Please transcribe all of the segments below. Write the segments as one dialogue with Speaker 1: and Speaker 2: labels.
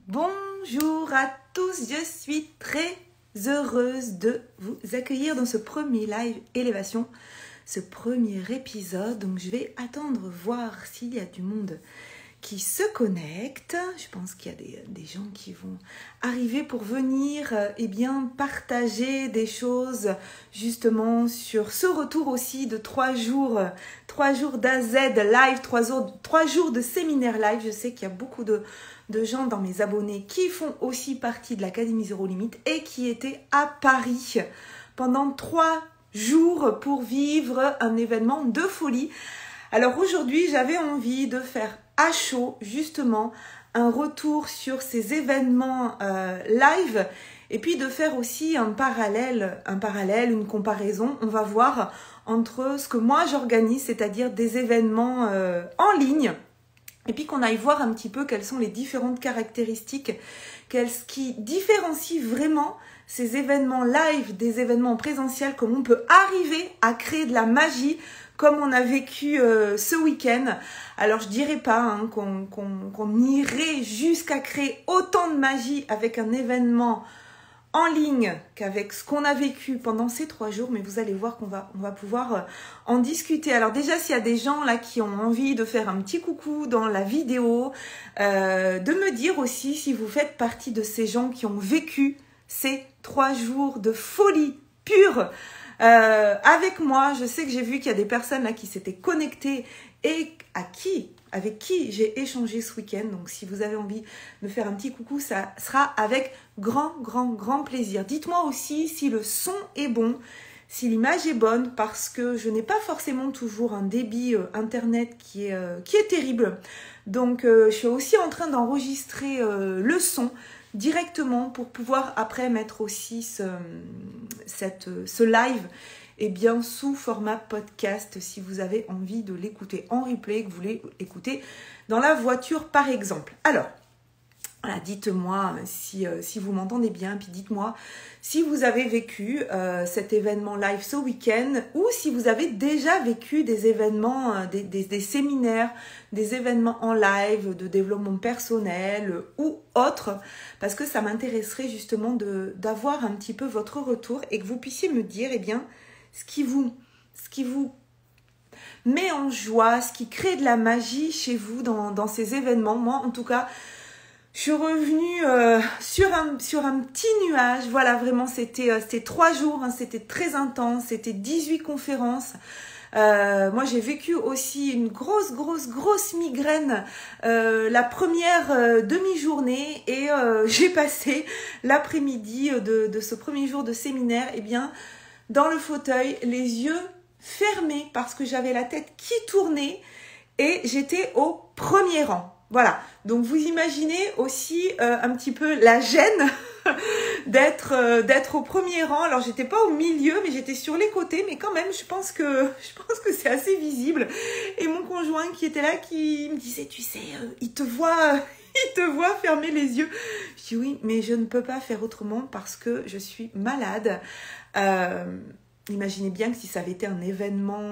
Speaker 1: Bonjour à tous, je suis très heureuse de vous accueillir dans ce premier live élévation, ce premier épisode. Donc je vais attendre voir s'il y a du monde qui se connecte. Je pense qu'il y a des gens qui vont arriver pour venir partager des choses justement sur ce retour aussi de 3 jours d'AZ live, 3 jours de séminaire live. Je sais qu'il y a beaucoup de gens dans mes abonnés qui font aussi partie de l'Académie Zéro Limite et qui étaient à Paris pendant 3 jours pour vivre un événement de folie. Alors aujourd'hui, j'avais envie de faire à chaud justement un retour sur ces événements live et puis de faire aussi un parallèle, une comparaison. On va voir entre ce que moi j'organise, c'est-à-dire des événements en ligne, et puis qu'on aille voir un petit peu quelles sont les différentes caractéristiques, qu'est-ce qui différencie vraiment ces événements live des événements présentiels, comment on peut arriver à créer de la magie comme on a vécu ce week-end. Alors je dirais pas qu'on irait jusqu'à créer autant de magie avec un événement en ligne qu'avec ce qu'on a vécu pendant ces 3 jours, mais vous allez voir qu'on va pouvoir en discuter. Alors déjà, s'il y a des gens là qui ont envie de faire un petit coucou dans la vidéo, de me dire aussi si vous faites partie de ces gens qui ont vécu ces 3 jours de folie pure avec moi. Je sais que j'ai vu qu'il y a des personnes là qui s'étaient connectées et avec qui j'ai échangé ce week-end. Donc si vous avez envie de faire un petit coucou, ça sera avec grand plaisir. Dites-moi aussi si le son est bon, si l'image est bonne, parce que je n'ai pas forcément toujours un débit internet qui est terrible. Donc je suis aussi en train d'enregistrer le son directement pour pouvoir après mettre aussi ce live sous format podcast si vous avez envie de l'écouter en replay, que vous voulez l'écouter dans la voiture par exemple. Alors, voilà, dites-moi si vous m'entendez bien, puis dites-moi si vous avez vécu cet événement live ce week-end ou si vous avez déjà vécu des événements, des séminaires, des événements en live de développement personnel ou autres, parce que ça m'intéresserait justement d'avoir un petit peu votre retour et que vous puissiez me dire ce qui vous met en joie, ce qui crée de la magie chez vous dans ces événements. Moi, en tout cas, je suis revenue sur un petit nuage. Voilà, vraiment, c'était 3 jours, c'était très intense, c'était 18 conférences. Moi, j'ai vécu aussi une grosse migraine la première demi-journée et j'ai passé l'après-midi de ce premier jour de séminaire dans le fauteuil, les yeux fermés parce que j'avais la tête qui tournait et j'étais au premier rang. Voilà, donc vous imaginez aussi un petit peu la gêne d'être au premier rang. Alors j'étais pas au milieu, mais j'étais sur les côtés, mais quand même je pense que c'est assez visible. Et mon conjoint qui était là, qui me disait, tu sais, il te voit fermer les yeux. Je dis oui, mais je ne peux pas faire autrement parce que je suis malade. Imaginez bien que si ça avait été un événement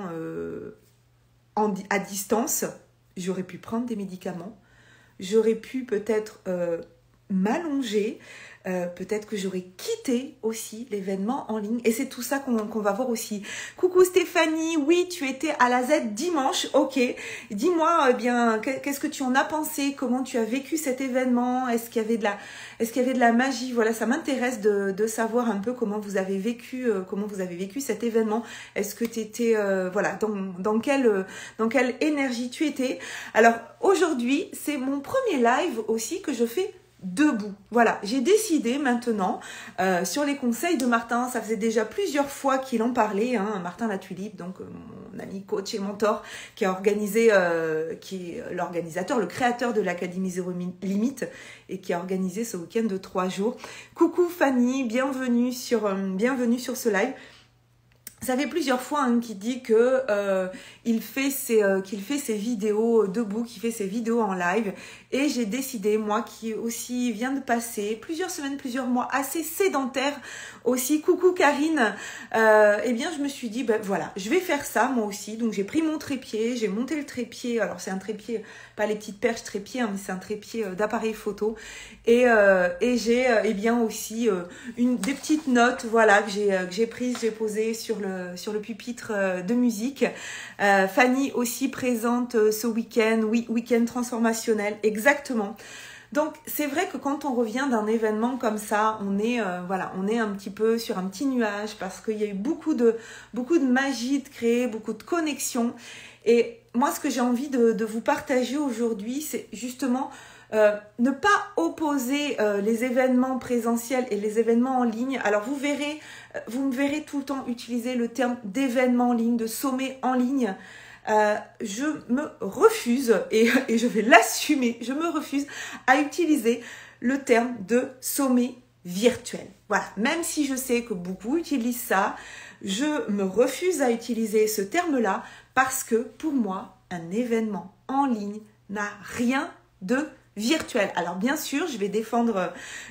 Speaker 1: à distance, j'aurais pu prendre des médicaments, j'aurais pu peut-être m'allonger, peut-être que j'aurais quitté aussi l'événement en ligne. Et c'est tout ça qu'on va voir aussi. Coucou Stéphanie, oui, tu étais à la Z dimanche, ok. Dis-moi qu'est-ce que tu en as pensé, comment tu as vécu cet événement, est-ce qu'il y avait de la magie. Voilà, ça m'intéresse de savoir un peu comment vous avez vécu cet événement. Est-ce que tu étais dans quelle énergie tu étais. Alors aujourd'hui, c'est mon premier live aussi que je fais debout. Voilà, j'ai décidé maintenant, sur les conseils de Martin, ça faisait déjà plusieurs fois qu'il en parlait, Martin La Tulipe, donc mon ami coach et mentor, qui a organisé, qui est l'organisateur, le créateur de l'Académie Zéro Limite, et qui a organisé ce week-end de 3 jours. Coucou Fanny, bienvenue sur ce live. ça fait plusieurs fois qu'il dit que qu'il fait ses vidéos debout, qu'il fait ses vidéos en live. Et j'ai décidé, moi qui aussi viens de passer plusieurs semaines, plusieurs mois assez sédentaire aussi, coucou Karine, eh bien je me suis dit, ben voilà, je vais faire ça moi aussi. Donc j'ai pris mon trépied, j'ai monté le trépied. Alors c'est un trépied, pas les petites perches trépied, hein, mais c'est un trépied d'appareil photo. Et j'ai eh bien aussi des petites notes, voilà, que j'ai prises, j'ai posées sur le pupitre de musique. Fanny aussi présente ce week-end, oui, week-end transformationnel, exactement. Donc c'est vrai que quand on revient d'un événement comme ça, on est voilà, on est un petit peu sur un petit nuage parce qu'il y a eu beaucoup de magie de créer, beaucoup de connexions. Et moi, ce que j'ai envie de vous partager aujourd'hui, c'est justement ne pas opposer les événements présentiels et les événements en ligne. Alors vous me verrez tout le temps utiliser le terme d'événement en ligne, de sommet en ligne. Je me refuse, et je vais l'assumer, je me refuse à utiliser le terme de sommet virtuel. Voilà, même si je sais que beaucoup utilisent ça, je me refuse à utiliser ce terme-là parce que pour moi, un événement en ligne n'a rien de virtuel. Alors bien sûr, je vais défendre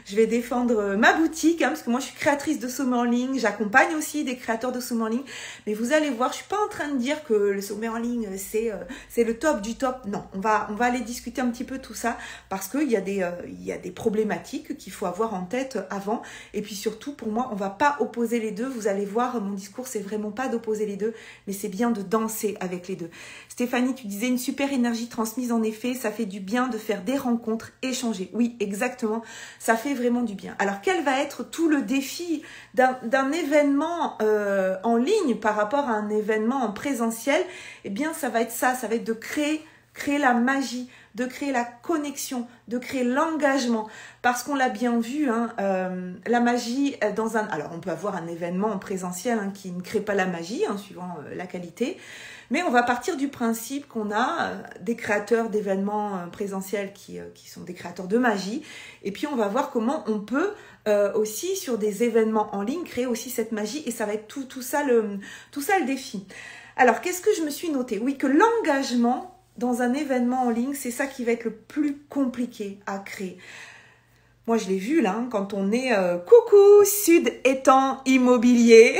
Speaker 1: ma boutique, hein, parce que moi je suis créatrice de sommets en ligne, j'accompagne aussi des créateurs de sommets en ligne, mais vous allez voir, je suis pas en train de dire que le sommet en ligne c'est le top du top. Non, on va aller discuter un petit peu tout ça parce qu'il y a des problématiques qu'il faut avoir en tête avant, et puis surtout pour moi, on va pas opposer les deux. Vous allez voir, mon discours c'est vraiment pas d'opposer les deux, mais c'est bien de danser avec les deux. Stéphanie, tu disais une super énergie transmise, en effet, ça fait du bien de faire des rencontres, échanger. Oui, exactement, ça fait vraiment du bien. Alors, quel va être tout le défi d'un événement en ligne par rapport à un événement en présentiel? Eh bien, ça va être ça, ça va être de créer la magie, de créer la connexion, de créer l'engagement. Parce qu'on l'a bien vu, hein, la magie dans un... Alors, on peut avoir un événement en présentiel hein, qui ne crée pas la magie, hein, suivant la qualité. Mais on va partir du principe qu'on a des créateurs d'événements présentiels qui sont des créateurs de magie. Et puis, on va voir comment on peut aussi, sur des événements en ligne, créer aussi cette magie. Et ça va être tout ça le défi. Alors, qu'est-ce que je me suis noté? Oui, que l'engagement dans un événement en ligne, c'est ça qui va être le plus compliqué à créer. Moi, je l'ai vu là, hein, quand on est coucou, Sud Étang Immobilier.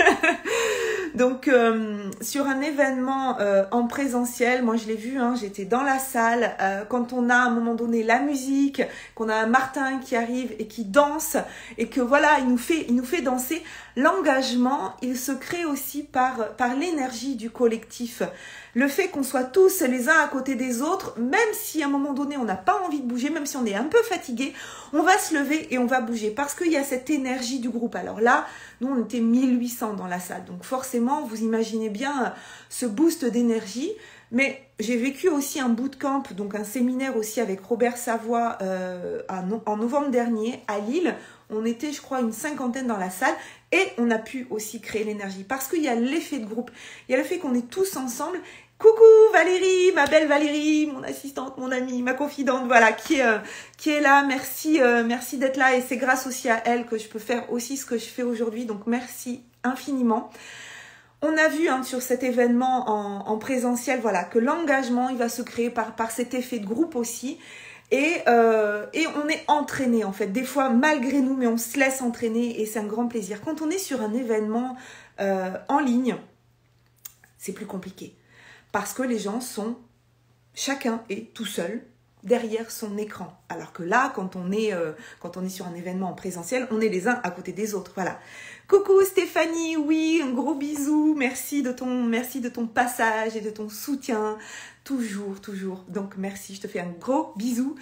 Speaker 1: Donc, sur un événement en présentiel, moi je l'ai vu, hein, j'étais dans la salle, quand on a à un moment donné la musique, qu'on a un Martin qui arrive et qui danse, et que voilà, il nous fait danser, l'engagement, il se crée aussi par l'énergie du collectif. Le fait qu'on soit tous les uns à côté des autres, même si à un moment donné on n'a pas envie de bouger, même si on est un peu fatigué, on va se lever et on va bouger parce qu'il y a cette énergie du groupe. Alors là, nous on était 1800 dans la salle, donc forcément vous imaginez bien ce boost d'énergie. Mais j'ai vécu aussi un bootcamp, donc un séminaire aussi avec Robert Savoie en novembre dernier à Lille. On était, je crois, une 50aine dans la salle et on a pu aussi créer l'énergie parce qu'il y a l'effet de groupe. Il y a le fait qu'on est tous ensemble. Coucou Valérie, ma belle Valérie, mon assistante, mon amie, ma confidente, voilà, qui est là. Merci d'être là et c'est grâce aussi à elle que je peux faire aussi ce que je fais aujourd'hui. Donc merci infiniment. On a vu hein, sur cet événement en présentiel, voilà, que l'engagement, il va se créer par cet effet de groupe aussi. Et on est entraîné en fait, des fois malgré nous, mais on se laisse entraîner et c'est un grand plaisir. Quand on est sur un événement en ligne, c'est plus compliqué. Parce que les gens chacun est tout seul derrière son écran. Alors que là, quand on est sur un événement en présentiel, on est les uns à côté des autres. Voilà. Coucou Stéphanie, oui, un gros bisou. Merci de ton passage et de ton soutien. Toujours. Donc merci, je te fais un gros bisou.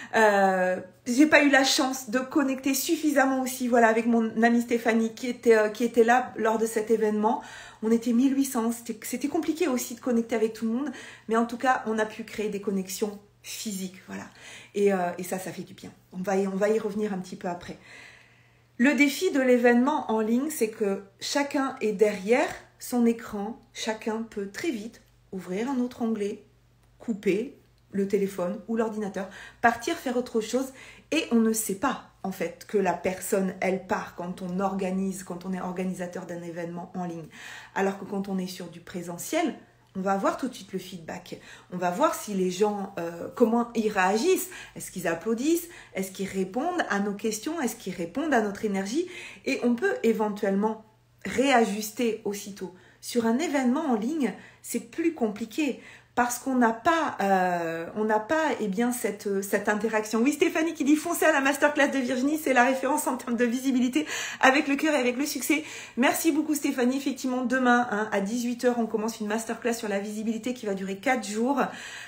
Speaker 1: J'ai pas eu la chance de connecter suffisamment aussi, voilà, avec mon amie Stéphanie qui était là lors de cet événement. On était 1800, c'était compliqué aussi de connecter avec tout le monde, mais en tout cas, on a pu créer des connexions physiques, voilà. Et ça fait du bien. On va y revenir un petit peu après. Le défi de l'événement en ligne, c'est que chacun est derrière son écran, chacun peut très vite ouvrir un autre onglet, couper, le téléphone ou l'ordinateur, partir faire autre chose et on ne sait pas en fait que la personne elle part quand on organise, quand on est organisateur d'un événement en ligne. Alors que quand on est sur du présentiel, on va voir tout de suite le feedback. On va voir si les gens, comment ils réagissent. Est-ce qu'ils applaudissent? Est-ce qu'ils répondent à nos questions? Est-ce qu'ils répondent à notre énergie? Et on peut éventuellement réajuster aussitôt. Sur un événement en ligne, c'est plus compliqué parce qu'on n'a pas, eh bien, cette interaction. Oui, Stéphanie qui dit foncez à la masterclass de Virginie, c'est la référence en termes de visibilité avec le cœur et avec le succès. Merci beaucoup Stéphanie. Effectivement, demain à 18h, on commence une masterclass sur la visibilité qui va durer 4 jours.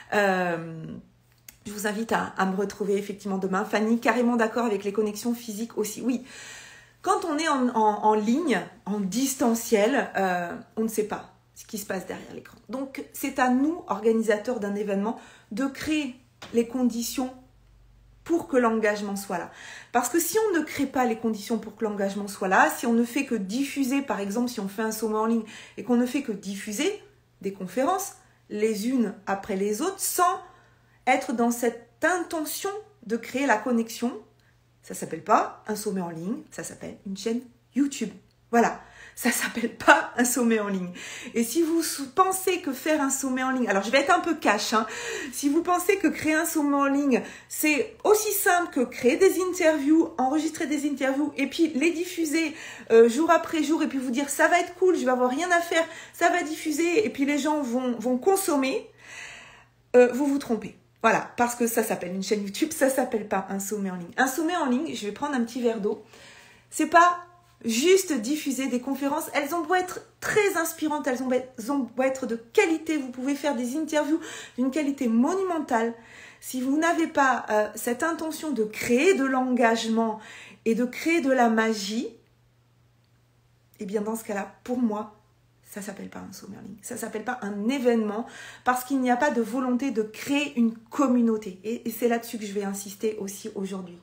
Speaker 1: Je vous invite à me retrouver effectivement demain. Fanny, carrément d'accord avec les connexions physiques aussi. Oui, quand on est en ligne, en distanciel, on ne sait pas ce qui se passe derrière l'écran. Donc, c'est à nous, organisateurs d'un événement, de créer les conditions pour que l'engagement soit là. Parce que si on ne crée pas les conditions pour que l'engagement soit là, si on ne fait que diffuser, par exemple, si on fait un sommet en ligne et qu'on ne fait que diffuser des conférences les unes après les autres, sans être dans cette intention de créer la connexion, ça ne s'appelle pas un sommet en ligne, ça s'appelle une chaîne YouTube. Voilà. Ça s'appelle pas un sommet en ligne. Et si vous pensez que faire un sommet en ligne, alors je vais être un peu cash, hein, si vous pensez que créer un sommet en ligne, c'est aussi simple que créer des interviews, enregistrer des interviews et puis les diffuser jour après jour et puis vous dire ça va être cool, je vais avoir rien à faire, ça va diffuser et puis les gens vont consommer, vous vous trompez. Voilà, parce que ça s'appelle une chaîne YouTube, ça s'appelle pas un sommet en ligne. Un sommet en ligne, je vais prendre un petit verre d'eau, c'est pas juste diffuser des conférences, elles ont beau être très inspirantes, elles ont beau être de qualité, vous pouvez faire des interviews d'une qualité monumentale. Si vous n'avez pas cette intention de créer de l'engagement et de créer de la magie, eh bien dans ce cas-là, pour moi, ça ne s'appelle pas un sommet en ligne, ça ne s'appelle pas un événement parce qu'il n'y a pas de volonté de créer une communauté. Et c'est là-dessus que je vais insister aussi aujourd'hui.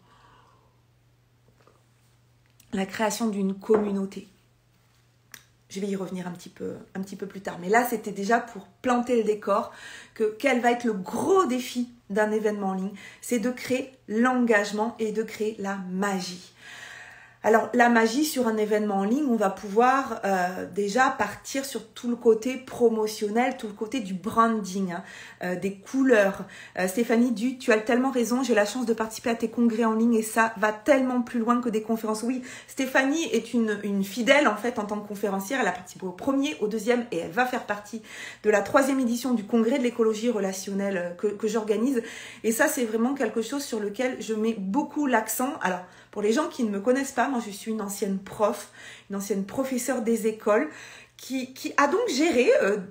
Speaker 1: La création d'une communauté. Je vais y revenir un petit peu plus tard. Mais là, c'était déjà pour planter le décor que quel va être le gros défi d'un événement en ligne, c'est de créer l'engagement et de créer la magie. Alors, la magie sur un événement en ligne, on va pouvoir déjà partir sur tout le côté promotionnel, tout le côté du branding, des couleurs. Stéphanie, tu as tellement raison, j'ai la chance de participer à tes congrès en ligne et ça va tellement plus loin que des conférences. Oui, Stéphanie est une fidèle en fait en tant que conférencière. Elle a participé au premier, au deuxième et elle va faire partie de la 3e édition du congrès de l'écologie relationnelle que j'organise. Et ça, c'est vraiment quelque chose sur lequel je mets beaucoup l'accent. Alors, pour les gens qui ne me connaissent pas, moi je suis une ancienne prof, une ancienne professeure des écoles qui a donc géré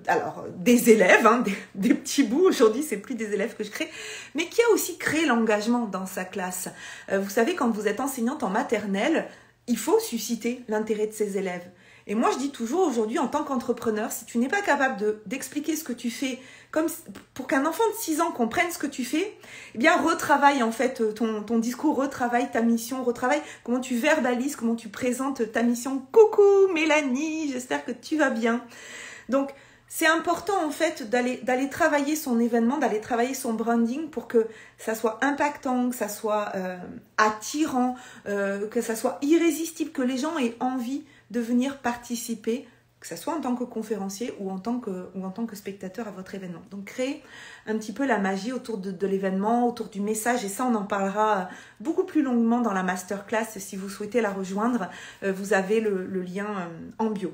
Speaker 1: des élèves, hein, des petits bouts, aujourd'hui c'est plus des élèves que je crée, mais qui a aussi créé l'engagement dans sa classe. Vous savez, quand vous êtes enseignante en maternelle, il faut susciter l'intérêt de ses élèves. Et moi je dis toujours aujourd'hui en tant qu'entrepreneur, si tu n'es pas capable d'expliquer ce que tu fais, comme pour qu'un enfant de 6 ans comprenne ce que tu fais, eh bien retravaille en fait ton discours, retravaille ta mission, retravaille comment tu verbalises, comment tu présentes ta mission. Coucou Mélanie, j'espère que tu vas bien. Donc c'est important en fait d'aller travailler son événement, d'aller travailler son branding pour que ça soit impactant, que ça soit attirant, que ça soit irrésistible, que les gens aient envie de venir participer, que ce soit en tant que conférencier ou en tant que spectateur à votre événement. Donc créer un petit peu la magie autour de l'événement, autour du message, et ça on en parlera beaucoup plus longuement dans la masterclass. Si vous souhaitez la rejoindre, vous avez le lien en bio.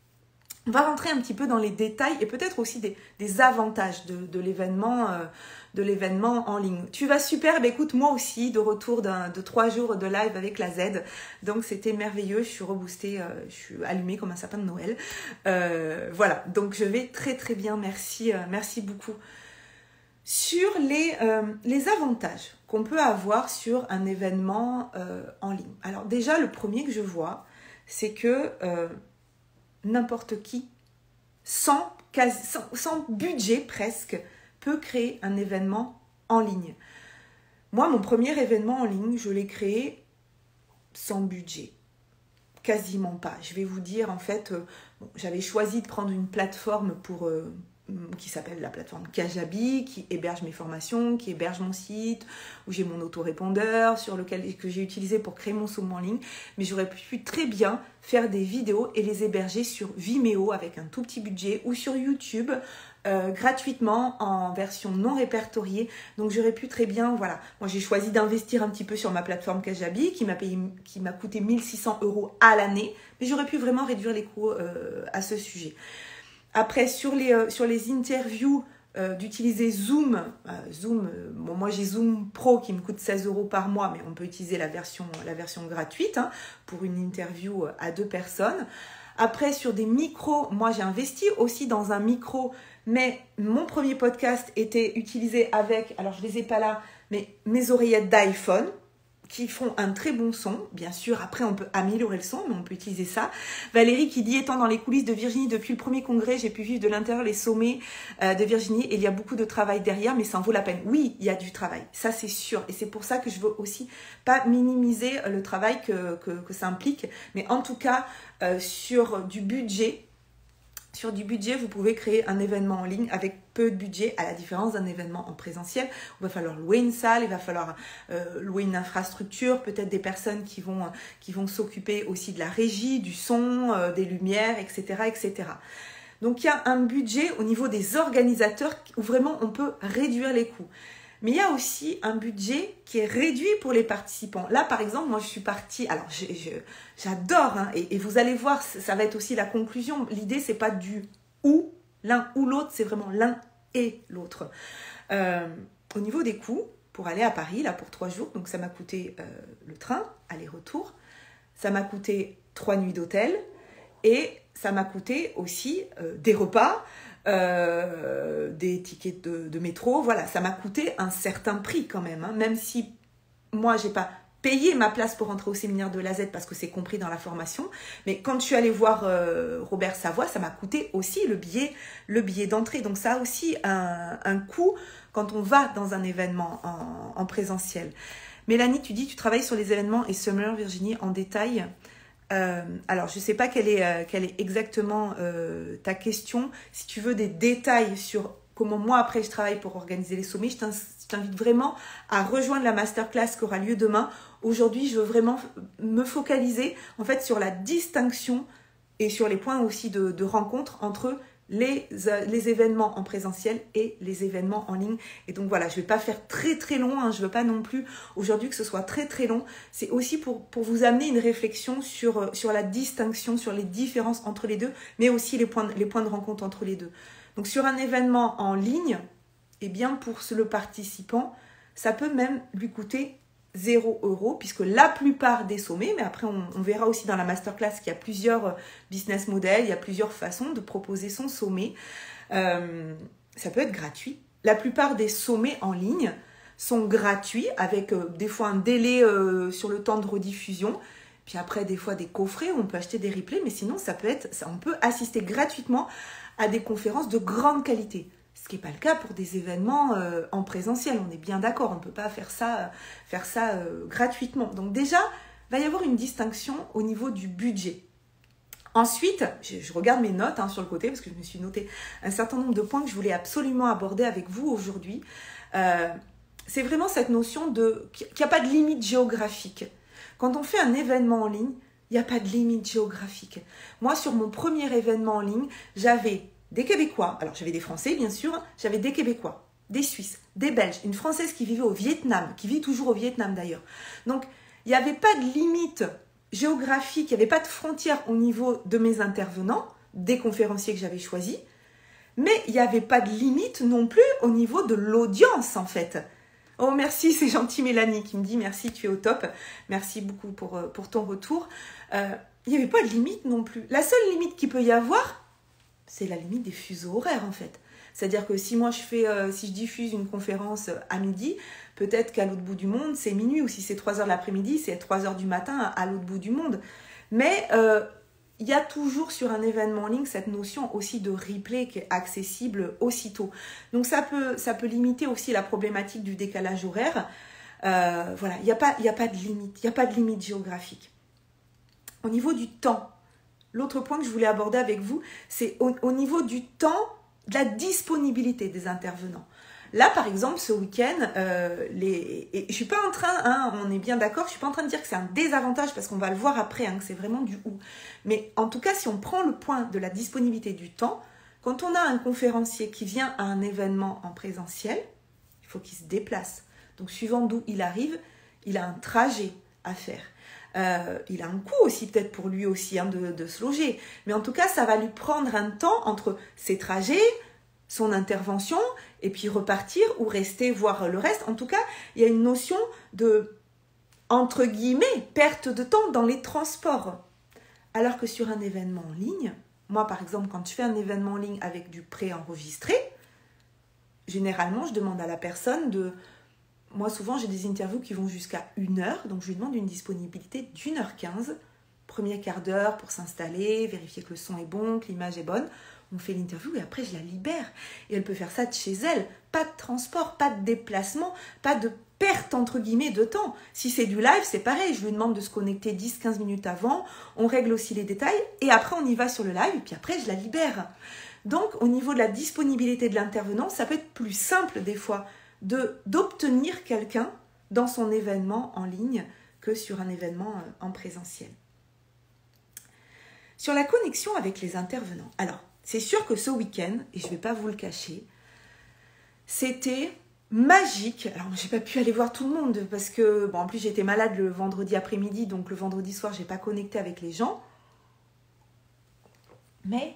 Speaker 1: On va rentrer un petit peu dans les détails et peut-être aussi des avantages de l'événement en ligne. Tu vas super, écoute, moi aussi, de retour de 3 jours de live avec la Z. Donc c'était merveilleux, je suis reboostée, je suis allumée comme un sapin de Noël. Voilà, donc je vais très très bien, merci beaucoup. Sur les avantages qu'on peut avoir sur un événement en ligne. Alors déjà, le premier que je vois, c'est que n'importe qui, sans budget presque, peut créer un événement en ligne. Moi, mon premier événement en ligne, je l'ai créé sans budget. Quasiment pas. Je vais vous dire, en fait, j'avais choisi de prendre une plateforme pour qui s'appelle la plateforme Kajabi, qui héberge mes formations, qui héberge mon site, où j'ai mon autorépondeur que j'ai utilisé pour créer mon sommet en ligne. Mais j'aurais pu très bien faire des vidéos et les héberger sur Vimeo avec un tout petit budget ou sur YouTube gratuitement en version non répertoriée. Donc j'aurais pu très bien, voilà. Moi j'ai choisi d'investir un petit peu sur ma plateforme Kajabi qui m'a coûté 1 600 € à l'année. Mais j'aurais pu vraiment réduire les coûts à ce sujet. Après, sur les interviews, d'utiliser Zoom. Bon, moi j'ai Zoom Pro qui me coûte 16 € par mois, mais on peut utiliser la version gratuite hein, pour une interview à 2 personnes. Après, sur des micros, moi j'ai investi aussi dans un micro, mais mon premier podcast était utilisé avec, alors je ne les ai pas là, mais mes oreillettes d'iPhone, qui font un très bon son. Bien sûr, après, on peut améliorer le son, mais on peut utiliser ça. Valérie qui dit, étant dans les coulisses de Virginie depuis le premier congrès, j'ai pu vivre de l'intérieur les sommets de Virginie et il y a beaucoup de travail derrière, mais ça en vaut la peine. Oui, il y a du travail, ça c'est sûr. Et c'est pour ça que je veux aussi pas minimiser le travail que ça implique. Mais en tout cas, sur du budget, vous pouvez créer un événement en ligne avec peu de budget, à la différence d'un événement en présentiel. Il va falloir louer une salle, il va falloir louer une infrastructure, peut-être des personnes qui vont s'occuper aussi de la régie, du son, des lumières, etc., etc. Donc il y a un budget au niveau des organisateurs où vraiment on peut réduire les coûts. Mais il y a aussi un budget qui est réduit pour les participants. Là, par exemple, moi, je suis partie... Alors, j'adore, hein, et vous allez voir, ça va être aussi la conclusion. L'idée, c'est pas du ou, l'un ou l'autre, c'est vraiment l'un et l'autre. Au niveau des coûts, pour aller à Paris, là, pour 3 jours, donc ça m'a coûté le train, aller-retour. Ça m'a coûté 3 nuits d'hôtel. Et ça m'a coûté aussi des repas, des tickets de métro. Voilà, ça m'a coûté un certain prix quand même. Hein, même si moi, j'ai pas payé ma place pour entrer au séminaire de l'AZ parce que c'est compris dans la formation. Mais quand je suis allée voir Robert Savoie, ça m'a coûté aussi le billet d'entrée. Donc ça a aussi un coût quand on va dans un événement en présentiel. Mélanie, tu dis tu travailles sur les événements et Summer Virginie en détail. Alors, je ne sais pas quelle est exactement ta question. Si tu veux des détails sur comment moi, après, je travaille pour organiser les sommets, je t'invite vraiment à rejoindre la masterclass qui aura lieu demain. Aujourd'hui, je veux vraiment me focaliser en fait sur la distinction et sur les points aussi de rencontre entre les événements en présentiel et les événements en ligne. Et donc voilà, je ne vais pas faire très très long, hein, je ne veux pas non plus aujourd'hui que ce soit très très long. C'est aussi pour vous amener une réflexion sur la distinction, sur les différences entre les deux, mais aussi les points de rencontre entre les deux. Donc sur un événement en ligne, eh bien pour le participant, ça peut même lui coûter 0 €, puisque la plupart des sommets, mais après on verra aussi dans la masterclass qu'il y a plusieurs business models, il y a plusieurs façons de proposer son sommet. Ça peut être gratuit. La plupart des sommets en ligne sont gratuits, avec des fois un délai sur le temps de rediffusion, puis après des fois des coffrets où on peut acheter des replays, mais sinon on peut assister gratuitement à des conférences de grande qualité. Ce qui n'est pas le cas pour des événements en présentiel, on est bien d'accord, on ne peut pas faire ça gratuitement. Donc déjà, il va y avoir une distinction au niveau du budget. Ensuite, je regarde mes notes sur le côté parce que je me suis noté un certain nombre de points que je voulais absolument aborder avec vous aujourd'hui. C'est vraiment cette notion qu'il n'y a pas de limite géographique. Quand on fait un événement en ligne, il n'y a pas de limite géographique. Moi, sur mon premier événement en ligne, j'avais des Québécois, alors j'avais des Français bien sûr, j'avais des Québécois, des Suisses, des Belges, une Française qui vivait au Vietnam, qui vit toujours au Vietnam d'ailleurs. Donc il n'y avait pas de limite géographique, il n'y avait pas de frontière au niveau de mes intervenants, des conférenciers que j'avais choisis, mais il n'y avait pas de limite non plus au niveau de l'audience en fait. Oh merci, c'est gentil Mélanie qui me dit merci, tu es au top, merci beaucoup pour ton retour. Il n'y avait pas de limite non plus. La seule limite qu'il peut y avoir, c'est la limite des fuseaux horaires en fait. C'est-à-dire que si moi si je diffuse une conférence à midi, peut-être qu'à l'autre bout du monde, c'est minuit, ou si c'est 3h de l'après-midi, c'est 3h du matin à l'autre bout du monde. Mais il y a toujours sur un événement en ligne cette notion aussi de replay qui est accessible aussitôt. Donc ça peut limiter aussi la problématique du décalage horaire. Voilà, il n'y a pas de limite, il n'y a pas de limite géographique. Au niveau du temps, l'autre point que je voulais aborder avec vous, c'est au niveau du temps de la disponibilité des intervenants. Là, par exemple, ce week-end, et je suis pas en train, hein, on est bien d'accord, je suis pas en train de dire que c'est un désavantage parce qu'on va le voir après, hein, que c'est vraiment du ou. Mais en tout cas, si on prend le point de la disponibilité du temps, quand on a un conférencier qui vient à un événement en présentiel, il faut qu'il se déplace. Donc, suivant d'où il arrive, il a un trajet à faire. Il a un coût aussi, peut-être pour lui aussi, hein, de se loger. Mais en tout cas, ça va lui prendre un temps entre ses trajets, son intervention, et puis repartir ou rester voir le reste. En tout cas, il y a une notion de, entre guillemets, perte de temps dans les transports. Alors que sur un événement en ligne, moi par exemple, quand je fais un événement en ligne avec du pré-enregistré, généralement, je demande à la personne de... Moi, souvent, j'ai des interviews qui vont jusqu'à 1 heure, donc je lui demande une disponibilité d'1h15, premier quart d'heure pour s'installer, vérifier que le son est bon, que l'image est bonne. On fait l'interview et après, je la libère. Et elle peut faire ça de chez elle. Pas de transport, pas de déplacement, pas de perte, entre guillemets, de temps. Si c'est du live, c'est pareil. Je lui demande de se connecter 10-15 minutes avant. On règle aussi les détails. Et après, on y va sur le live. Et puis après, je la libère. Donc, au niveau de la disponibilité de l'intervenant, ça peut être plus simple des fois d'obtenir quelqu'un dans son événement en ligne que sur un événement en présentiel. Sur la connexion avec les intervenants. Alors, c'est sûr que ce week-end, et je ne vais pas vous le cacher, c'était magique. Alors, je n'ai pas pu aller voir tout le monde parce que, bon, en plus, j'étais malade le vendredi après-midi, donc le vendredi soir, je n'ai pas connecté avec les gens. Mais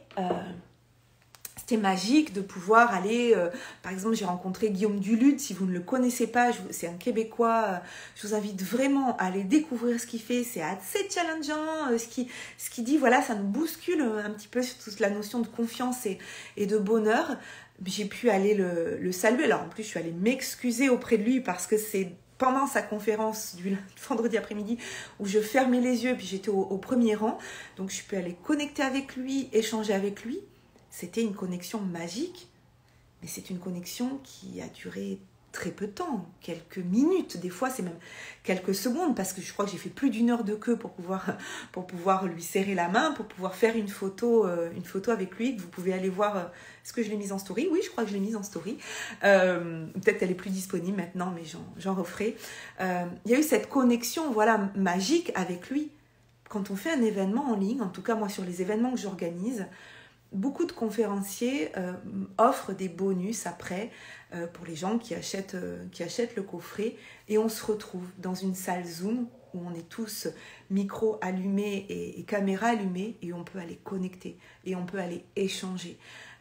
Speaker 1: c'était magique de pouvoir aller... par exemple, j'ai rencontré Guillaume Duluth. Si vous ne le connaissez pas, c'est un Québécois. Je vous invite vraiment à aller découvrir ce qu'il fait. C'est assez challengeant. Ce qu'il dit, voilà, ça nous bouscule un petit peu sur toute la notion de confiance et de bonheur. J'ai pu aller le saluer. Alors, en plus, je suis allée m'excuser auprès de lui parce que c'est pendant sa conférence du vendredi après-midi où je fermais les yeux puis j'étais au premier rang. Donc, je peux aller connecter avec lui, échanger avec lui. C'était une connexion magique, mais c'est une connexion qui a duré très peu de temps, quelques minutes, des fois c'est même quelques secondes, parce que je crois que j'ai fait plus d'1 heure de queue pour pouvoir lui serrer la main, pour pouvoir faire une photo avec lui, que vous pouvez aller voir. Est-ce que je l'ai mise en story? Oui, je crois que je l'ai mise en story. Peut-être qu'elle est plus disponible maintenant, mais j'en referai. Il y a eu cette connexion, voilà, magique avec lui. Quand on fait un événement en ligne, en tout cas moi sur les événements que j'organise, beaucoup de conférenciers offrent des bonus après pour les gens qui achètent le coffret, et on se retrouve dans une salle Zoom où on est tous micro allumés et caméra allumée, et on peut aller connecter et on peut aller échanger.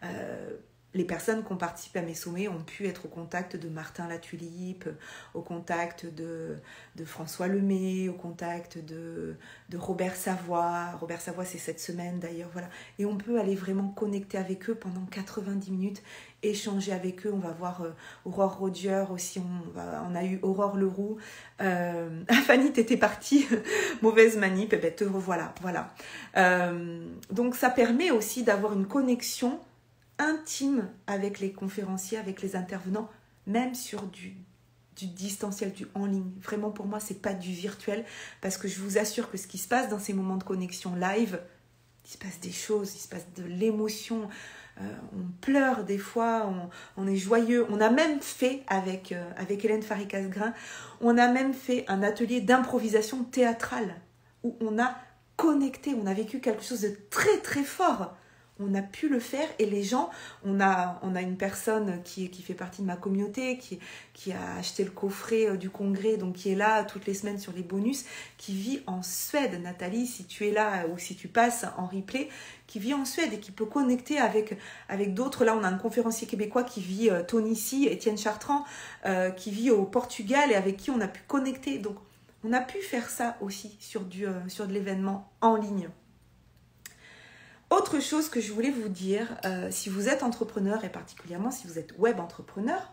Speaker 1: Les personnes qui ont participé à mes sommets ont pu être au contact de Martin Latulipe, au contact de François Lemay, au contact de Robert Savoie. Robert Savoie, c'est cette semaine d'ailleurs, voilà. Et on peut aller vraiment connecter avec eux pendant 90 minutes, échanger avec eux. On va voir Aurore Rodier aussi, on a eu Aurore Leroux. Fanny, t'étais partie, mauvaise manip, et ben te revoilà, voilà. Donc ça permet aussi d'avoir une connexion intime avec les conférenciers, avec les intervenants, même sur du distanciel, du en ligne. Vraiment, pour moi, c'est pas du virtuel, parce que je vous assure que ce qui se passe dans ces moments de connexion live, il se passe des choses, il se passe de l'émotion, on pleure des fois, on est joyeux. On a même fait, avec Hélène Farry-Casgrain, on a même fait un atelier d'improvisation théâtrale, où on a connecté, on a vécu quelque chose de très très fort. On a pu le faire, et les gens, on a une personne qui fait partie de ma communauté, qui a acheté le coffret du congrès, donc qui est là toutes les semaines sur les bonus, qui vit en Suède. Nathalie, si tu es là ou si tu passes en replay, qui vit en Suède et qui peut connecter avec d'autres. Là, on a un conférencier québécois qui vit, Tony C, Étienne Chartrand, qui vit au Portugal et avec qui on a pu connecter. Donc, on a pu faire ça aussi sur de l'événement en ligne. Autre chose que je voulais vous dire, si vous êtes entrepreneur, et particulièrement si vous êtes web entrepreneur,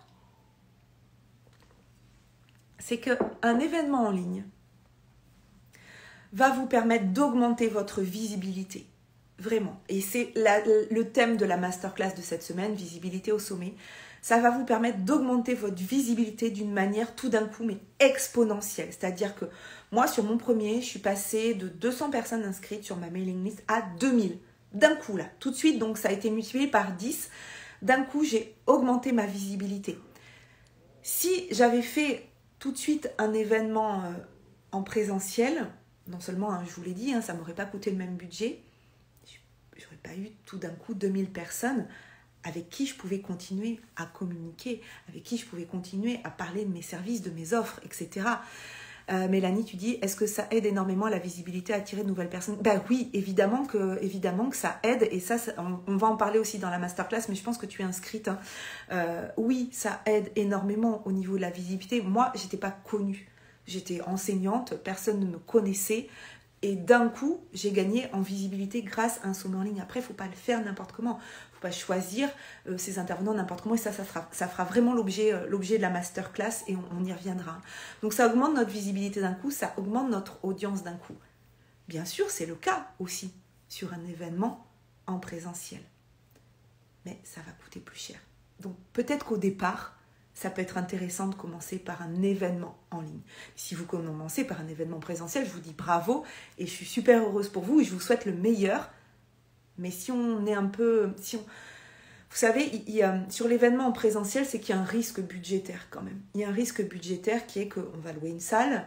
Speaker 1: c'est qu'un événement en ligne va vous permettre d'augmenter votre visibilité. Vraiment. Et c'est le thème de la masterclass de cette semaine, visibilité au sommet. Ça va vous permettre d'augmenter votre visibilité d'une manière tout d'un coup, mais exponentielle. C'est-à-dire que moi, sur mon premier, je suis passée de 200 personnes inscrites sur ma mailing list à 2000. D'un coup, là, tout de suite. Donc, ça a été multiplié par 10. d'un coup, j'ai augmenté ma visibilité. Si j'avais fait tout de suite un événement en présentiel, non seulement, hein, je vous l'ai dit, hein, ça ne m'aurait pas coûté le même budget, je n'aurais pas eu tout d'un coup 2000 personnes avec qui je pouvais continuer à communiquer, avec qui je pouvais continuer à parler de mes services, de mes offres, etc. Mélanie, tu dis, est-ce que ça aide énormément à la visibilité, à attirer de nouvelles personnes? Ben oui, évidemment que ça aide, et ça on va en parler aussi dans la masterclass, mais je pense que tu es inscrite. Hein. Oui, ça aide énormément au niveau de la visibilité. Moi, je n'étais pas connue. J'étais enseignante, personne ne me connaissait. Et d'un coup, j'ai gagné en visibilité grâce à un sommet en ligne. Après, il ne faut pas le faire n'importe comment. Il ne faut pas choisir ses intervenants n'importe comment. Et ça fera vraiment l'objet de la masterclass et on y reviendra. Donc, ça augmente notre visibilité d'un coup, ça augmente notre audience d'un coup. Bien sûr, c'est le cas aussi sur un événement en présentiel. Mais ça va coûter plus cher. Donc, peut-être qu'au départ, ça peut être intéressant de commencer par un événement en ligne. Si vous commencez par un événement présentiel, je vous dis bravo et je suis super heureuse pour vous et je vous souhaite le meilleur. Mais si on est un peu... vous savez, sur l'événement en présentiel, c'est qu'il y a un risque budgétaire quand même. Il y a un risque budgétaire qui est qu'on va louer une salle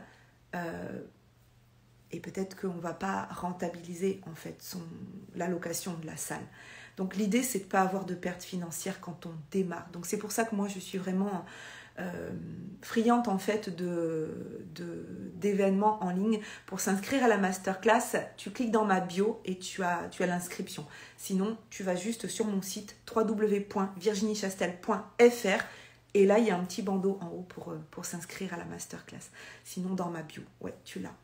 Speaker 1: et peut-être qu'on ne va pas rentabiliser en fait la location de la salle. Donc l'idée, c'est de ne pas avoir de pertes financières quand on démarre. Donc c'est pour ça que moi, je suis vraiment friande en fait d'événements en ligne. Pour s'inscrire à la masterclass, tu cliques dans ma bio et tu as l'inscription. Sinon, tu vas juste sur mon site www.virginiechastel.fr et là, il y a un petit bandeau en haut pour s'inscrire à la masterclass. Sinon, dans ma bio, ouais, tu l'as.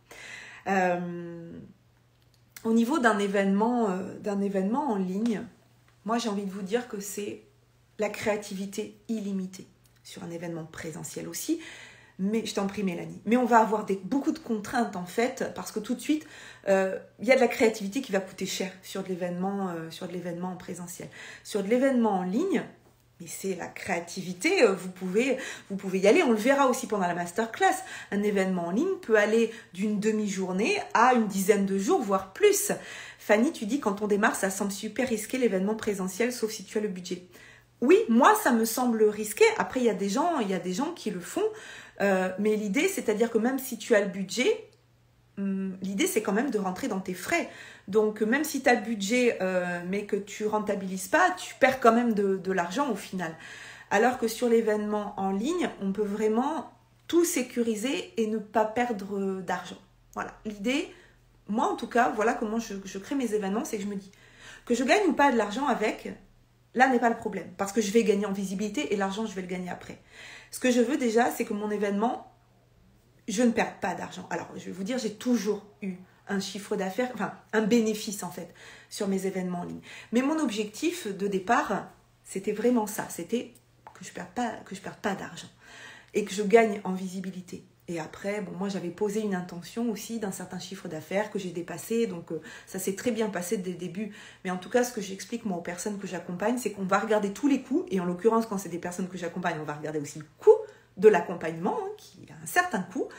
Speaker 1: Au niveau d'un événement en ligne, moi, j'ai envie de vous dire que c'est la créativité illimitée sur un événement présentiel aussi. Mais je t'en prie, Mélanie. Mais on va avoir beaucoup de contraintes, en fait, parce que tout de suite, il y a de la créativité qui va coûter cher sur de l'événement en présentiel. Sur de l'événement en ligne, mais c'est la créativité, vous pouvez y aller. On le verra aussi pendant la masterclass. Un événement en ligne peut aller d'une demi-journée à une dizaine de jours, voire plus. Fanny, tu dis, quand on démarre, ça semble super risqué l'événement présentiel, sauf si tu as le budget. Oui, moi, ça me semble risqué. Après, il y a des gens qui le font. Mais l'idée, c'est-à-dire que même si tu as le budget, l'idée, c'est quand même de rentrer dans tes frais. Donc, même si tu as le budget, mais que tu rentabilises pas, tu perds quand même de l'argent au final. Alors que sur l'événement en ligne, on peut vraiment tout sécuriser et ne pas perdre d'argent. Voilà, l'idée... Moi, en tout cas, voilà comment je crée mes événements, c'est que je me dis que je gagne ou pas de l'argent avec, là n'est pas le problème. Parce que je vais gagner en visibilité et l'argent, je vais le gagner après. Ce que je veux déjà, c'est que mon événement, je ne perde pas d'argent. Alors, je vais vous dire, j'ai toujours eu un chiffre d'affaires, enfin, un bénéfice en fait, sur mes événements en ligne. Mais mon objectif de départ, c'était vraiment ça. C'était que je perde pas d'argent et que je gagne en visibilité. Et après, bon, moi, j'avais posé une intention aussi d'un certain chiffre d'affaires que j'ai dépassé. Donc, ça s'est très bien passé dès le début. Mais en tout cas, ce que j'explique, moi, aux personnes que j'accompagne, c'est qu'on va regarder tous les coûts. Et en l'occurrence, quand c'est des personnes que j'accompagne, on va regarder aussi le coût de l'accompagnement, hein, qui a un certain coût.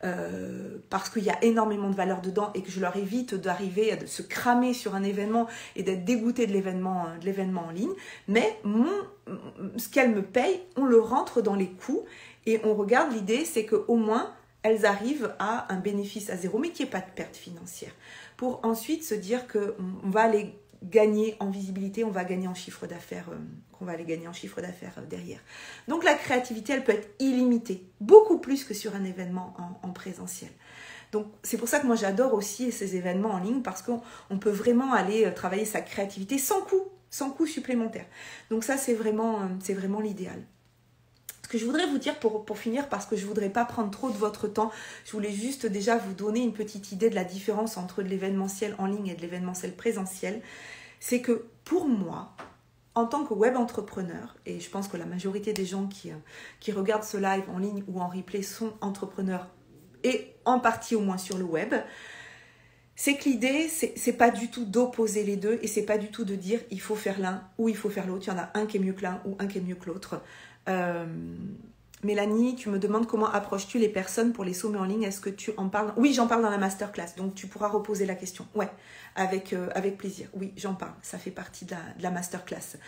Speaker 1: Parce qu'il y a énormément de valeur dedans et que je leur évite d'arriver à se cramer sur un événement et d'être dégoûté de l'événement en ligne. Mais ce qu'elles me payent, on le rentre dans les coûts. Et on regarde, l'idée, c'est qu'au moins, elles arrivent à un bénéfice à zéro, mais qu'il n'y ait pas de perte financière. Pour ensuite se dire qu'on va aller gagner en visibilité, on va gagner en chiffre d'affaires, qu'on va aller gagner en chiffre d'affaires derrière. Donc la créativité, elle peut être illimitée, beaucoup plus que sur un événement en présentiel. Donc c'est pour ça que moi j'adore aussi ces événements en ligne, parce qu'on peut vraiment aller travailler sa créativité sans coût supplémentaire. Donc ça, c'est vraiment l'idéal. Ce que je voudrais vous dire pour finir, parce que je ne voudrais pas prendre trop de votre temps, je voulais juste déjà vous donner une petite idée de la différence entre de l'événementiel en ligne et de l'événementiel présentiel. C'est que pour moi, en tant que web entrepreneur, et je pense que la majorité des gens qui regardent ce live en ligne ou en replay sont entrepreneurs, et en partie au moins sur le web, c'est que l'idée, c'est pas du tout d'opposer les deux, et c'est pas du tout de dire il faut faire l'un ou il faut faire l'autre. Il y en a un qui est mieux que l'un ou un qui est mieux que l'autre. Mélanie, tu me demandes comment approches-tu les personnes pour les sommets en ligne. Est-ce que tu en parles? Oui, j'en parle dans la masterclass, donc tu pourras reposer la question. Ouais, avec plaisir. Oui, j'en parle. Ça fait partie de la masterclass.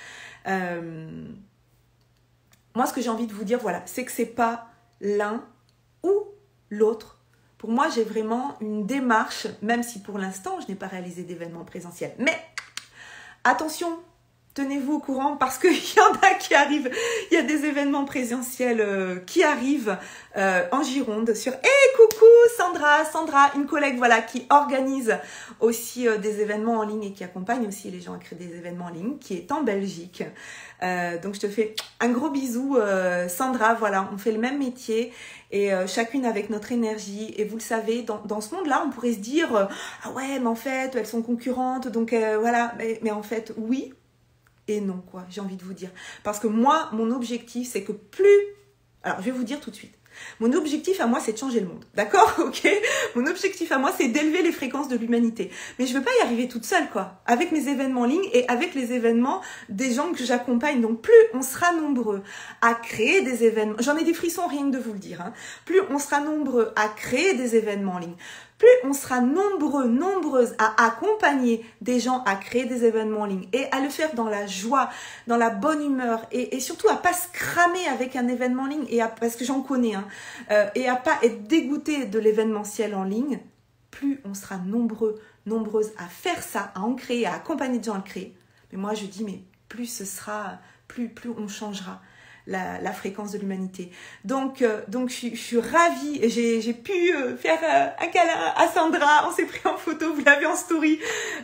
Speaker 1: Moi, ce que j'ai envie de vous dire, voilà, c'est que c'est pas l'un ou l'autre. Pour moi, j'ai vraiment une démarche, même si pour l'instant, je n'ai pas réalisé d'événements présentiels. Mais attention, tenez-vous au courant parce qu'il y en a qui arrivent. Il y a des événements présentiels qui arrivent en Gironde sur coucou Sandra, une collègue voilà, qui organise aussi des événements en ligne et qui accompagne aussi les gens à créer des événements en ligne, qui est en Belgique. Donc je te fais un gros bisou Sandra, voilà, on fait le même métier et chacune avec notre énergie. Et vous le savez, dans ce monde-là, on pourrait se dire ah ouais, mais en fait, elles sont concurrentes, donc voilà, mais en fait, oui et non, quoi, j'ai envie de vous dire. Parce que moi, mon objectif, c'est que plus... Alors, je vais vous dire tout de suite. Mon objectif à moi, c'est de changer le monde. D'accord? Ok? Mon objectif à moi, c'est d'élever les fréquences de l'humanité. Mais je ne veux pas y arriver toute seule, quoi. Avec mes événements en ligne et avec les événements des gens que j'accompagne. Donc, plus on sera nombreux à créer des événements... J'en ai des frissons rien que de vous le dire. Hein. Plus on sera nombreux à créer des événements en ligne, plus on sera nombreuses à accompagner des gens à créer des événements en ligne et à le faire dans la joie, dans la bonne humeur et surtout à pas se cramer avec un événement en ligne parce que j'en connais, hein, et à pas être dégoûté de l'événementiel en ligne, plus on sera nombreuses à faire ça, à en créer, à accompagner des gens à le créer. Mais moi je dis, mais plus ce sera, plus on changera la fréquence de l'humanité. Donc je suis ravie, j'ai pu faire un câlin à Sandra, on s'est pris en photo, vous l'avez en story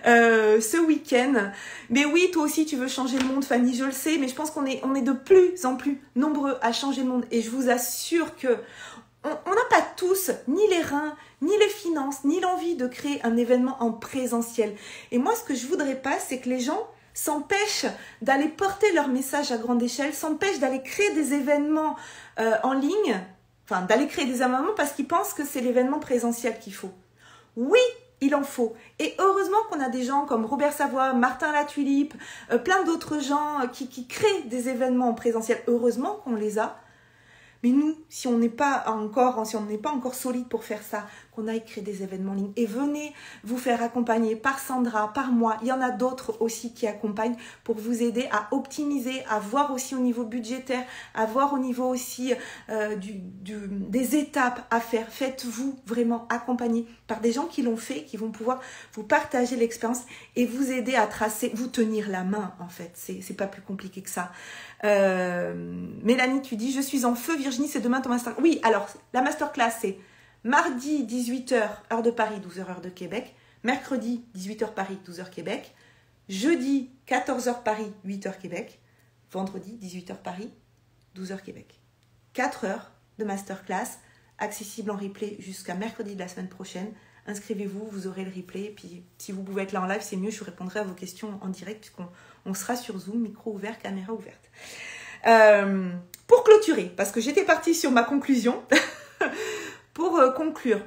Speaker 1: ce week-end. Mais oui, toi aussi tu veux changer le monde, Fanny, je le sais, mais je pense qu'on est de plus en plus nombreux à changer le monde et je vous assure que on n'a pas tous ni les reins, ni les finances, ni l'envie de créer un événement en présentiel. Et moi, ce que je voudrais pas, c'est que les gens s'empêchent d'aller porter leur message à grande échelle, s'empêchent d'aller créer des événements en ligne, enfin d'aller créer des événements parce qu'ils pensent que c'est l'événement présentiel qu'il faut. Oui, il en faut. Et heureusement qu'on a des gens comme Robert Savoie, Martin Latulipe, plein d'autres gens qui créent des événements en présentiel. Heureusement qu'on les a. Mais nous, si on n'est pas encore solide pour faire ça, qu'on aille créer des événements en ligne. Et venez vous faire accompagner par Sandra, par moi. Il y en a d'autres aussi qui accompagnent pour vous aider à optimiser, à voir aussi au niveau budgétaire, à voir au niveau aussi des étapes à faire. Faites-vous vraiment accompagner par des gens qui l'ont fait, qui vont pouvoir vous partager l'expérience et vous aider à tracer, vous tenir la main en fait. C'est pas plus compliqué que ça. Mélanie, tu dis, je suis en feu Virginie, c'est demain ton masterclass. Oui, alors la masterclass c'est mardi 18h heure de Paris, 12h heure de Québec. Mercredi 18h Paris, 12h Québec. Jeudi 14h Paris, 8h Québec. Vendredi 18h Paris, 12h Québec. 4 heures de masterclass accessible en replay jusqu'à mercredi de la semaine prochaine. Inscrivez-vous, vous aurez le replay. Et puis si vous pouvez être là en live, c'est mieux, je vous répondrai à vos questions en direct puisqu'on sera sur Zoom, micro ouvert, caméra ouverte. Pour clôturer, parce que j'étais partie sur ma conclusion, pour conclure,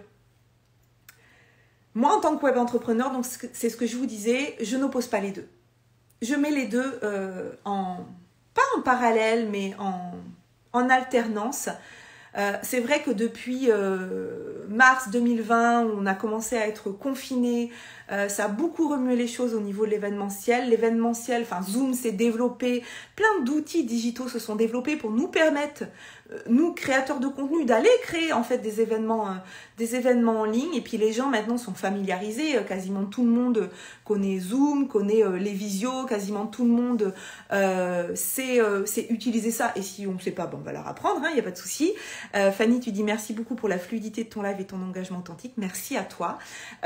Speaker 1: moi en tant que web entrepreneur, donc c'est ce que je vous disais, je n'oppose pas les deux. Je mets les deux pas en parallèle, mais en alternance. C'est vrai que depuis mars 2020, on a commencé à être confinés, ça a beaucoup remué les choses au niveau de l'événementiel. L'événementiel, enfin Zoom s'est développé, plein d'outils digitaux se sont développés pour nous permettre, nous créateurs de contenu, d'aller créer en fait des événements en ligne. Et puis les gens maintenant sont familiarisés, quasiment tout le monde connaît Zoom, connaît les visios, quasiment tout le monde sait utiliser ça. Et si on ne sait pas, bon, on va leur apprendre, il n'y a pas de souci. Fanny, tu dis merci beaucoup pour la fluidité de ton live et ton engagement authentique. Merci à toi.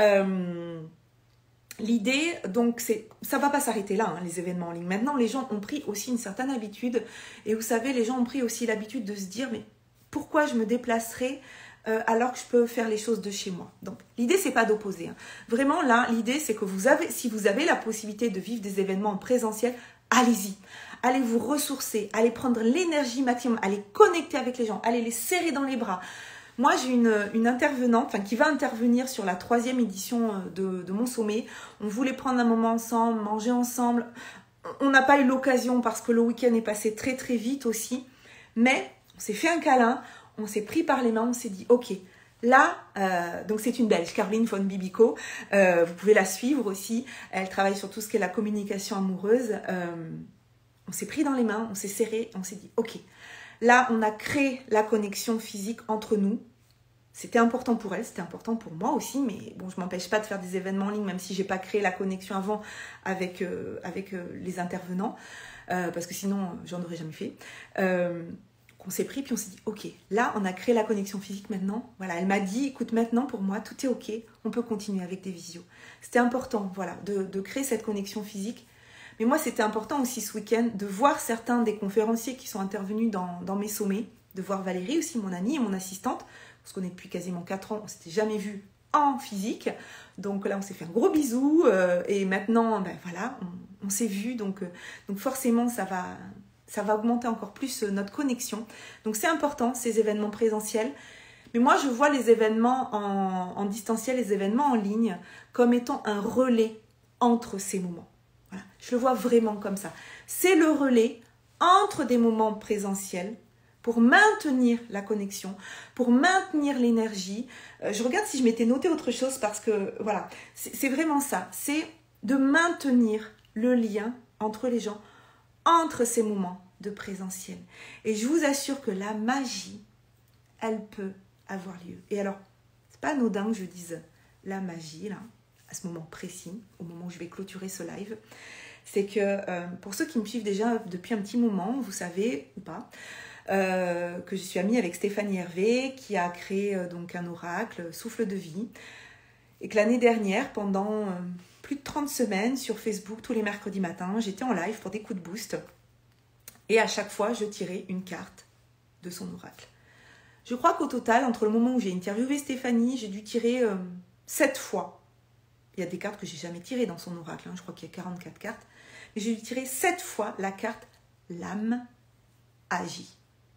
Speaker 1: L'idée, donc, ça va pas s'arrêter là, les événements en ligne. Maintenant, les gens ont pris aussi une certaine habitude. Et vous savez, les gens ont pris aussi l'habitude de se dire, mais pourquoi je me déplacerai alors que je peux faire les choses de chez moi? Donc, l'idée, c'est pas d'opposer. Vraiment, là, l'idée, c'est que si vous avez la possibilité de vivre des événements en présentiel, allez-y. Allez vous ressourcer, allez prendre l'énergie maximum, allez connecter avec les gens, allez les serrer dans les bras. Moi, j'ai une intervenante qui va intervenir sur la 3e édition de mon sommet. On voulait prendre un moment ensemble, manger ensemble. On n'a pas eu l'occasion parce que le week-end est passé très très vite aussi. Mais s'est fait un câlin, on s'est pris par les mains, on s'est dit, ok, là, donc c'est une Belge, Caroline von Bibico, vous pouvez la suivre aussi, elle travaille sur tout ce qui est la communication amoureuse. On s'est pris dans les mains, on s'est serré, on s'est dit, ok, là, on a créé la connexion physique entre nous. C'était important pour elle, c'était important pour moi aussi, mais bon, je ne m'empêche pas de faire des événements en ligne, même si je n'ai pas créé la connexion avant avec les intervenants, parce que sinon, j'en aurais jamais fait. On s'est pris, puis on s'est dit, ok, là, on a créé la connexion physique maintenant. Voilà, elle m'a dit, écoute, maintenant, pour moi, tout est ok, on peut continuer avec des visios. C'était important, voilà, de créer cette connexion physique. Mais moi, c'était important aussi ce week-end de voir certains des conférenciers qui sont intervenus dans mes sommets, de voir Valérie aussi, mon amie et mon assistante. On se connaît depuis quasiment 4 ans, on ne s'était jamais vu en physique. Donc là, on s'est fait un gros bisou. Et maintenant, ben voilà, on s'est vu. Donc forcément, ça va augmenter encore plus notre connexion. Donc c'est important, ces événements présentiels. Mais moi, je vois les événements en distanciel, les événements en ligne, comme étant un relais entre ces moments. Voilà, je le vois vraiment comme ça. C'est le relais entre des moments présentiels pour maintenir la connexion, pour maintenir l'énergie. Je regarde si je m'étais noté autre chose parce que, voilà, c'est vraiment ça. C'est de maintenir le lien entre les gens, entre ces moments de présentiel. Et je vous assure que la magie, elle peut avoir lieu. Et alors, c'est pas anodin que je dise la magie, là, à ce moment précis, au moment où je vais clôturer ce live. C'est que, pour ceux qui me suivent déjà depuis un petit moment, vous savez ou pas, que je suis amie avec Stéphanie Hervé qui a créé donc un oracle, Souffle de vie, et que l'année dernière, pendant plus de 30 semaines sur Facebook, tous les mercredis matins, j'étais en live pour des coups de boost et à chaque fois je tirais une carte de son oracle. Je crois qu'au total, entre le moment où j'ai interviewé Stéphanie, j'ai dû tirer 7 fois. Il y a des cartes que j'ai jamais tirées dans son oracle, je crois qu'il y a 44 cartes, mais j'ai dû tirer 7 fois la carte l'âme agit.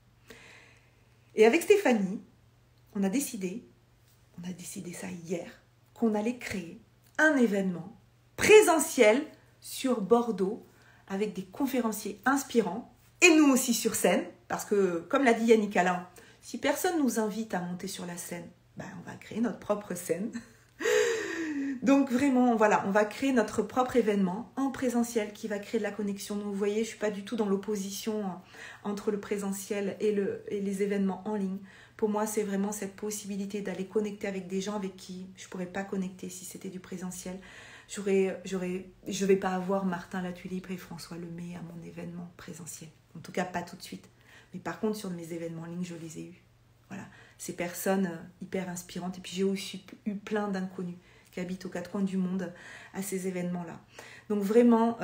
Speaker 1: Et avec Stéphanie, on a décidé ça hier, qu'on allait créer un événement présentiel sur Bordeaux avec des conférenciers inspirants et nous aussi sur scène, parce que comme l'a dit Yannick Alain, si personne nous invite à monter sur la scène, ben on va créer notre propre scène. Donc vraiment, voilà, on va créer notre propre événement en présentiel qui va créer de la connexion. Donc vous voyez, je ne suis pas du tout dans l'opposition entre le présentiel et les événements en ligne. Pour moi, c'est vraiment cette possibilité d'aller connecter avec des gens avec qui je ne pourrais pas connecter si c'était du présentiel. Je ne vais pas avoir Martin Latulippe et François Lemay à mon événement présentiel. En tout cas, pas tout de suite. Mais par contre, sur mes événements en ligne, je les ai eus. Voilà, ces personnes hyper inspirantes. Et puis j'ai aussi eu plein d'inconnus qui habitent aux 4 coins du monde à ces événements-là. Donc vraiment,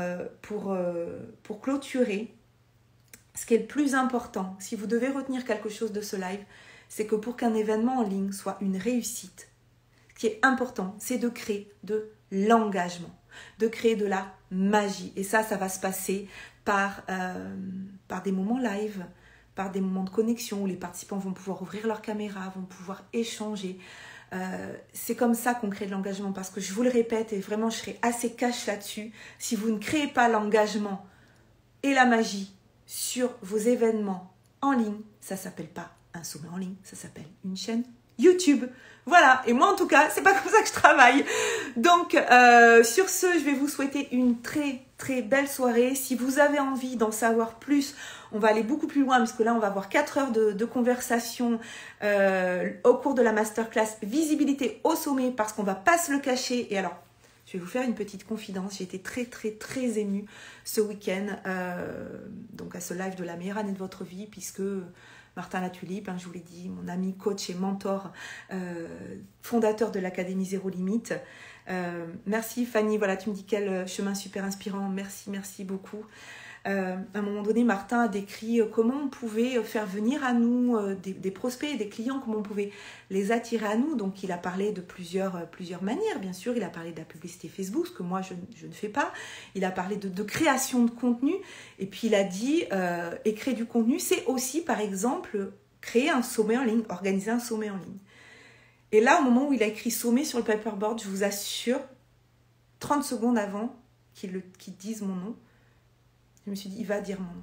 Speaker 1: pour clôturer, ce qui est le plus important, si vous devez retenir quelque chose de ce live, c'est que pour qu'un événement en ligne soit une réussite, ce qui est important, c'est de créer de l'engagement, de créer de la magie. Et ça va se passer par des moments live, par des moments de connexion où les participants vont pouvoir ouvrir leur caméra, vont pouvoir échanger. C'est comme ça qu'on crée de l'engagement, parce que je vous le répète et vraiment je serai assez cash là-dessus, si vous ne créez pas l'engagement et la magie sur vos événements en ligne, ça s'appelle pas un sommet en ligne, ça s'appelle une chaîne YouTube. Voilà, et moi en tout cas, c'est pas comme ça que je travaille. Donc sur ce, je vais vous souhaiter une très très belle soirée. Si vous avez envie d'en savoir plus, on va aller beaucoup plus loin, parce que là on va avoir 4 heures de conversation au cours de la masterclass Visibilité au sommet, parce qu'on va pas se le cacher. Et alors, je vais vous faire une petite confidence, j'ai été très très très émue ce week-end, donc à ce live de la meilleure année de votre vie, puisque Martin Latulippe, je vous l'ai dit, mon ami, coach et mentor, fondateur de l'Académie Zéro Limite. Merci Fanny, voilà, tu me dis quel chemin super inspirant, merci beaucoup. À un moment donné, Martin a décrit comment on pouvait faire venir à nous des prospects, des clients, comment on pouvait les attirer à nous. Donc il a parlé de plusieurs manières, bien sûr. Il a parlé de la publicité Facebook, ce que moi je ne fais pas. Il a parlé de création de contenu. Et puis il a dit, et créer du contenu, c'est aussi par exemple créer un sommet en ligne, organiser un sommet en ligne. Et là, au moment où il a écrit sommet sur le paperboard, je vous assure, 30 secondes avant qu'il dise mon nom, je me suis dit, il va dire mon nom.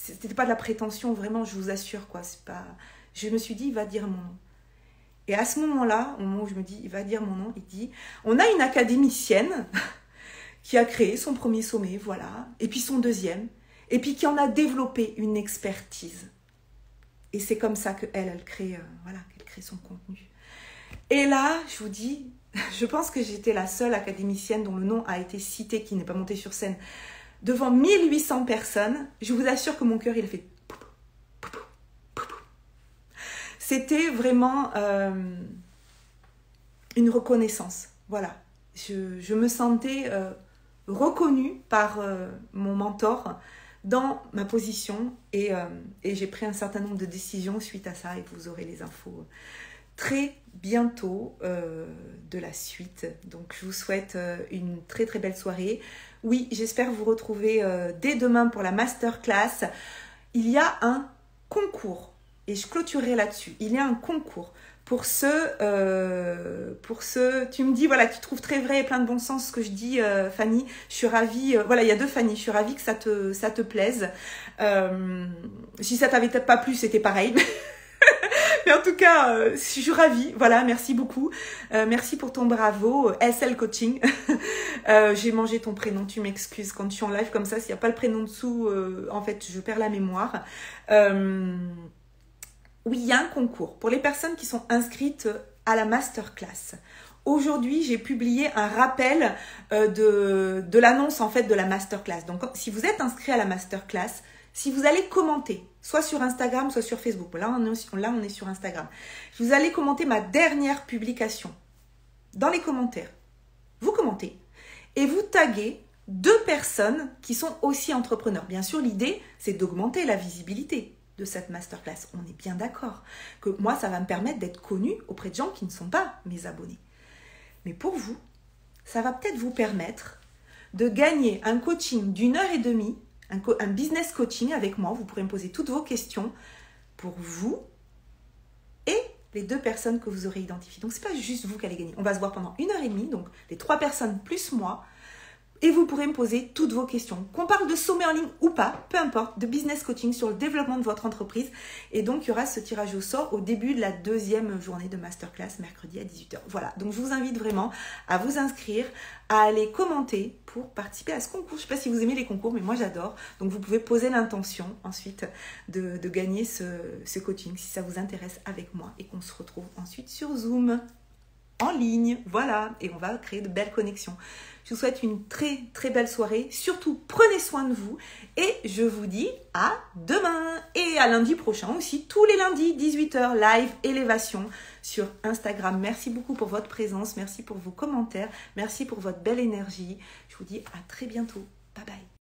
Speaker 1: c'était pas de la prétention, vraiment, je vous assure, quoi. C'est pas... Je me suis dit, il va dire mon nom. Et à ce moment-là, au moment où je me dis, il va dire mon nom, il dit, on a une académicienne qui a créé son premier sommet, voilà, et puis son deuxième, et puis qui en a développé une expertise. Et c'est comme ça qu'elle crée, voilà, qu'elle crée son contenu. Et là, je vous dis, je pense que j'étais la seule académicienne dont le nom a été cité, qui n'est pas montée sur scène, devant 1800 personnes. Je vous assure que mon cœur, il a fait... C'était vraiment une reconnaissance. Voilà. Je me sentais reconnue par mon mentor dans ma position et j'ai pris un certain nombre de décisions suite à ça et vous aurez les infos très bientôt de la suite. Donc je vous souhaite une très très belle soirée. Oui, j'espère vous retrouver dès demain pour la masterclass. Il y a un concours et je clôturerai là-dessus. Il y a un concours. Pour ceux, tu me dis, voilà, tu trouves très vrai et plein de bon sens ce que je dis, Fanny. Je suis ravie, voilà, il y a deux Fanny, je suis ravie que ça te plaise. Si ça t'avait peut-être pas plu, c'était pareil. Mais en tout cas, je suis ravie. Voilà, merci beaucoup. Merci pour ton bravo. SL Coaching. J'ai mangé ton prénom, tu m'excuses. Quand je suis en live comme ça, s'il n'y a pas le prénom dessous, en fait, je perds la mémoire. Oui, il y a un concours pour les personnes qui sont inscrites à la masterclass. Aujourd'hui, j'ai publié un rappel de l'annonce en fait de la masterclass. Donc, si vous êtes inscrit à la masterclass, si vous allez commenter, soit sur Instagram, soit sur Facebook. Là, on est sur Instagram. Vous allez commenter ma dernière publication. Dans les commentaires, vous commentez et vous taguez 2 personnes qui sont aussi entrepreneurs. Bien sûr, l'idée, c'est d'augmenter la visibilité de cette masterclass. On est bien d'accord que moi, ça va me permettre d'être connue auprès de gens qui ne sont pas mes abonnés. Mais pour vous, ça va peut-être vous permettre de gagner un coaching d'1h30, un business coaching avec moi. Vous pourrez me poser toutes vos questions pour vous et les 2 personnes que vous aurez identifiées. Donc, ce n'est pas juste vous qui allez gagner. On va se voir pendant 1h30, donc les 3 personnes plus moi. Et vous pourrez me poser toutes vos questions. Qu'on parle de sommet en ligne ou pas, peu importe, de business coaching sur le développement de votre entreprise. Et donc, il y aura ce tirage au sort au début de la 2e journée de masterclass, mercredi à 18h. Voilà, donc je vous invite vraiment à vous inscrire, à aller commenter pour participer à ce concours. Je ne sais pas si vous aimez les concours, mais moi j'adore. Donc, vous pouvez poser l'intention ensuite de gagner ce coaching si ça vous intéresse avec moi et qu'on se retrouve ensuite sur Zoom. En ligne, voilà, et on va créer de belles connexions. Je vous souhaite une très très belle soirée, surtout prenez soin de vous et je vous dis à demain et à lundi prochain aussi, tous les lundis 18h live élévation sur Instagram. Merci beaucoup pour votre présence, merci pour vos commentaires, merci pour votre belle énergie. Je vous dis à très bientôt, bye bye.